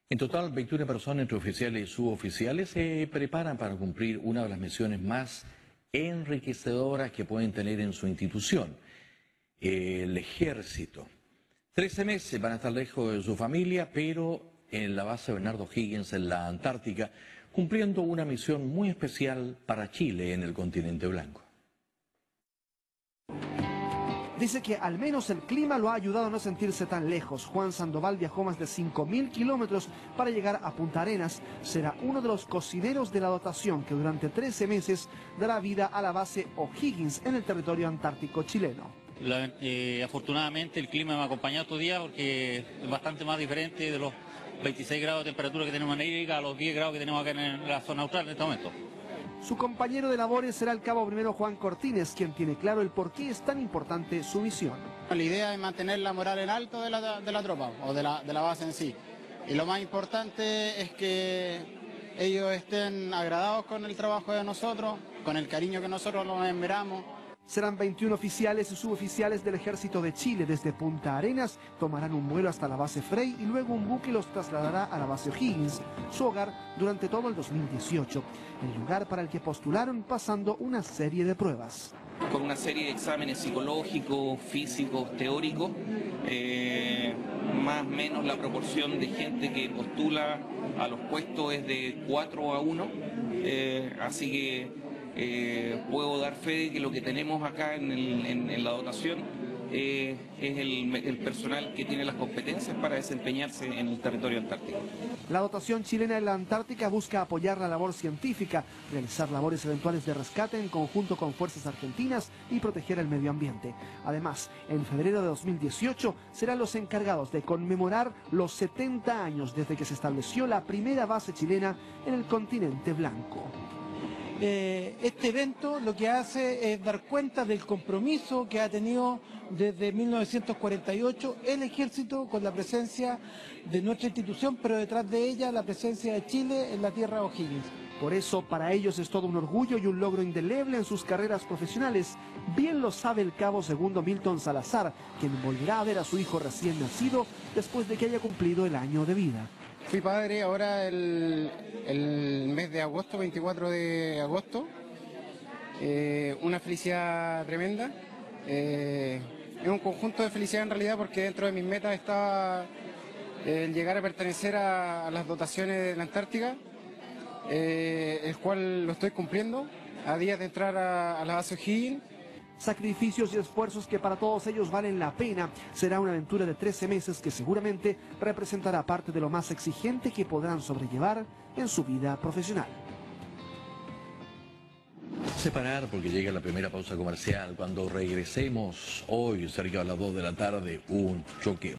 En total, 21 personas entre oficiales y suboficiales se preparan para cumplir una de las misiones más enriquecedoras que pueden tener en su institución, el ejército. 13 meses van a estar lejos de su familia, pero en la base Bernardo O'Higgins, en la Antártica, cumpliendo una misión muy especial para Chile en el continente blanco. Dice que al menos el clima lo ha ayudado a no sentirse tan lejos. Juan Sandoval viajó más de 5.000 kilómetros para llegar a Punta Arenas. Será uno de los cocineros de la dotación que durante 13 meses dará vida a la base O'Higgins en el territorio antártico chileno. Afortunadamente el clima me ha acompañado estos días porque es bastante más diferente de los 26 grados de temperatura que tenemos en Arica a los 10 grados que tenemos acá en la zona austral en este momento. Su compañero de labores será el cabo primero Juan Cortines, quien tiene claro el por qué es tan importante su misión. La idea es mantener la moral en alto de la tropa o de la base en sí. Y lo más importante es que ellos estén agradados con el trabajo de nosotros, con el cariño que nosotros los enviamos. Serán 21 oficiales y suboficiales del Ejército de Chile. Desde Punta Arenas tomarán un vuelo hasta la base Frey y luego un buque los trasladará a la base O'Higgins, su hogar durante todo el 2018, el lugar para el que postularon pasando una serie de pruebas. Con una serie de exámenes psicológicos, físicos, teóricos, más o menos la proporción de gente que postula a los puestos es de 4 a 1, así que puedo dar fe de que lo que tenemos acá en la dotación es el personal que tiene las competencias para desempeñarse en el territorio antártico. La dotación chilena en la Antártica busca apoyar la labor científica, realizar labores eventuales de rescate en conjunto con fuerzas argentinas y proteger el medio ambiente. Además, en febrero de 2018 serán los encargados de conmemorar los 70 años desde que se estableció la primera base chilena en el continente blanco. Este evento lo que hace es dar cuenta del compromiso que ha tenido desde 1948 el ejército con la presencia de nuestra institución, pero detrás de ella la presencia de Chile en la tierra O'Higgins. Por eso, para ellos es todo un orgullo y un logro indeleble en sus carreras profesionales. Bien lo sabe el cabo segundo Milton Salazar, quien volverá a ver a su hijo recién nacido después de que haya cumplido el año de vida. Fui padre ahora el mes de agosto, 24 de agosto. Una felicidad tremenda. Es un conjunto de felicidad en realidad porque dentro de mis metas estaba el llegar a pertenecer a las dotaciones de la Antártica, el cual lo estoy cumpliendo a días de entrar a la base O'Higgins. Sacrificios y esfuerzos que para todos ellos valen la pena. Será una aventura de 13 meses que seguramente representará parte de lo más exigente que podrán sobrellevar en su vida profesional. Separar porque llega la primera pausa comercial. Cuando regresemos hoy, cerca de las 2 de la tarde, un choque